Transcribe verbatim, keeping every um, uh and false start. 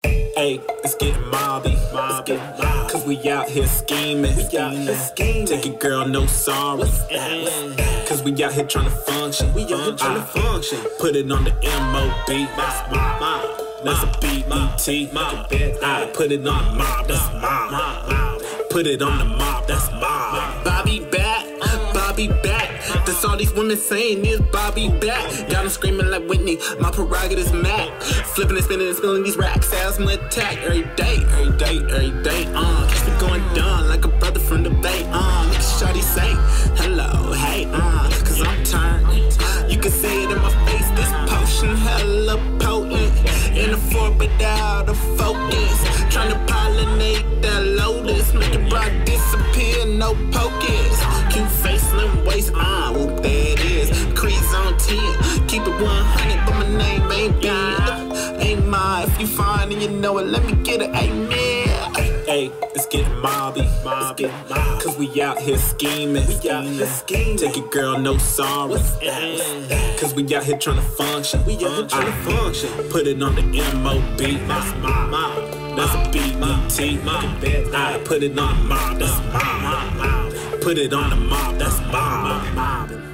Hey, it's getting mobby, mobby, cause we out here scheming, we out here scheming. Take it, girl, no sorry, cause we out here trying to function, we out here trying to function. Put it on the M O B, that's mob, that's a B E T. I put it on the mob, that's mob. Put it on the mob, that's mob. Bobby back, Bobby back. That's all these women saying is Bobby back. Got them screaming like Whitney, my prerogative's Mac. Flipping and spinning and spilling these racks, asthma attack every day, every day, every day. Uh, keeps me going down like a brother from the Bay. Uh, make shawty say hello, hey, uh, cause I'm turned. You can see it in my face, this potion hella potent. In the fork but out of focus, trying to pollinate that lotus, make the broad disappear, no pocus. Cute face, slim waist, ah, uh, whoop, there it is. Crease on ten, keep it one hundred, but my name ain't big. Ain't mine, if you find and you know it, let me get it, amen. Hey, it's getting mobby, mobby, cause we out here scheming, we out here scheming. Take it, girl, no sorry, cause we out here trying to function, we out here trying to function. Put it on the M O B, that's mob, that's a B E T. I put it on the mob, that's mob. Put it on the mob, that's mob.